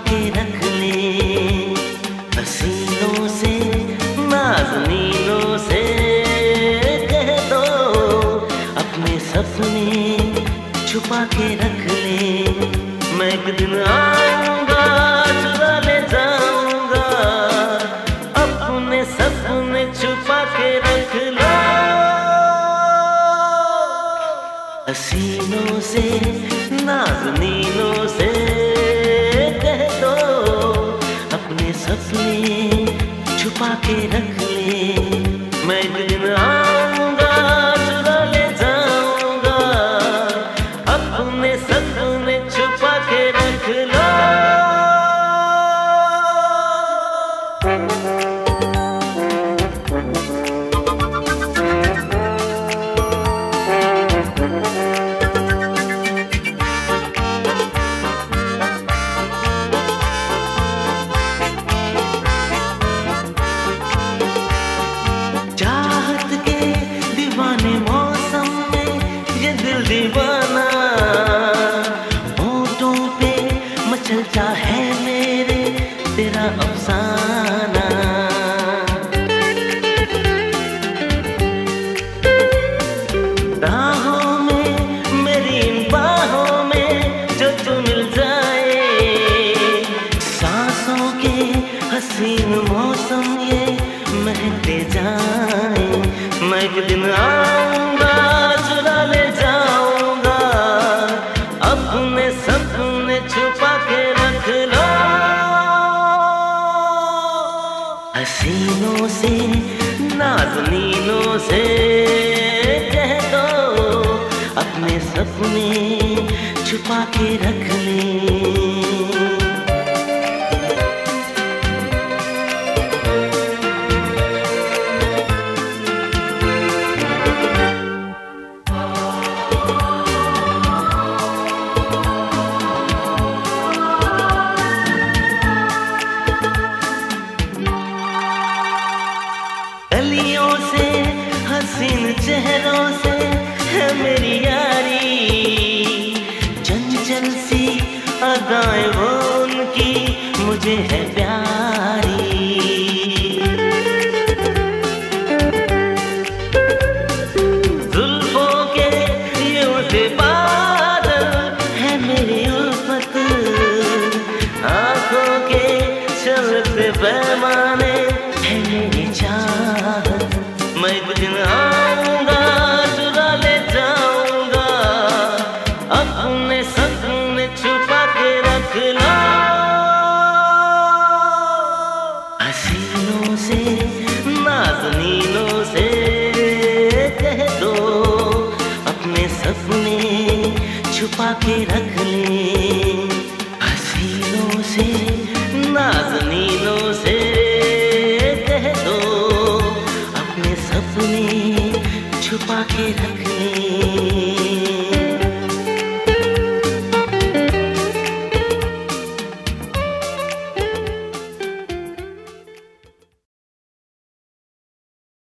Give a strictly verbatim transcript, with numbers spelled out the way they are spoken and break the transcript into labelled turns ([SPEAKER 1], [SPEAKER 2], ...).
[SPEAKER 1] के रख ले, हसीनों से नाज़नीनों से कह दो, अपने सपने छुपा के रख ले। मैं एक दिन आऊंगा, चुरा ले जाऊंगा, अपने सपने छुपा के रख लो। हसीनों से नाज़नीनों से कह दो, अपने सपने छुपा के रख ले। मैं एक दिन आऊंगा, चुरा ले जाऊंगा, अपने सपने छुपा के रख लो। चाहत के दीवाने मौसम में ये दिल दीवाना, होठों पे मचलता है मेरे तेरा अफसाना। राहों में मेरी इन बाहों में जो तू मिल जाए, सांसों के हसीन मौसम ये महकते जाए। मैं एक दिन आऊंगा, चुरा ले जाऊंगा, अपने सपने छुपा के रख लो। हसीनों से नाज़नीनों से कह दो, अपने सपने छुपा के रख ले। गलियों से हसीन चेहरों से है मेरी यारी, चंचल सी अदाएं वो उनकी मुझे है प्यारी। जुल्फों के ये उठे बादल है मेरी उल्फत, आंखों के चलते पैमाने है मेरी चाहत। मैं एक दिन आऊंगा, चुरा ले जाऊंगा, अपने सपने छुपा के रख लो। हसीनों से नाज़नीनों से कह दो, अपने सपने छुपा के रख ले। हसीनों से नाज़नीनों से कह दो, अपने सपने छुपा के रख ले।